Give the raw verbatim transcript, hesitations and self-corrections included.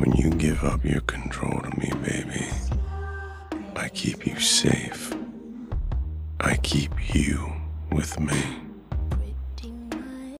When you give up your control to me, baby, I keep you safe. I keep you with me.